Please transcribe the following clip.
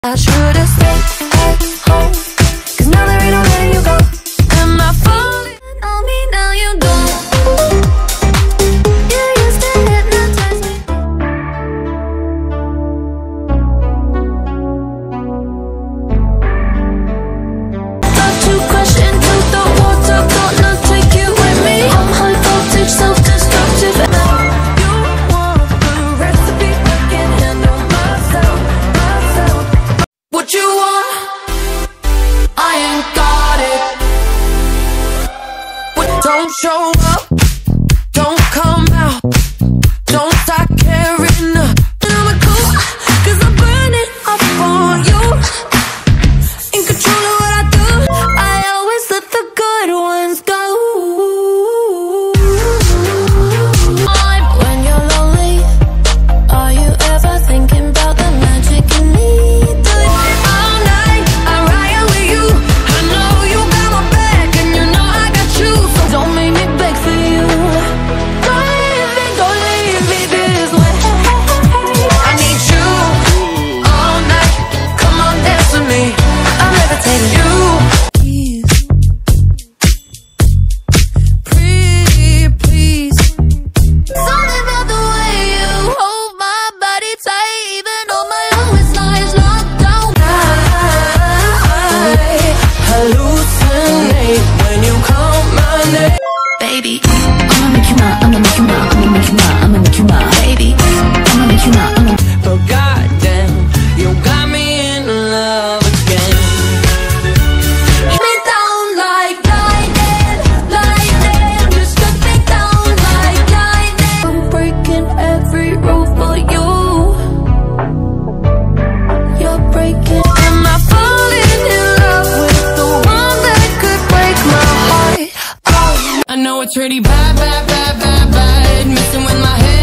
I should've stayed at home, 'cause now there ain't no letting you go. Am I falling on me now? You don't. You used to hypnotize me. About to crash into the water, gonna take you with me. I'm high voltage, self-destructive. You want the recipe, I can't handle myself. What you want? I ain't got it. But don't show up, don't come out, don't start caring. And I'm cool, 'cause I burn it up for you. In control of what I do, I always let the good ones go. When you're lonely, are you ever thinking about the magic in me? Baby, I'ma make you mine, I'ma make you mine, I'ma make you mine, I'ma make you mine. Baby, I'ma make you mine, I'ma. But goddamn, you got me in love again. Hit me down like lightning, lightning. Just cut me down like lightning. I'm breaking every rule for you. You're breaking. Am I falling in love with the one that could break my heart? I know it's really bad, bad, bad, bad, bad, messing with my head.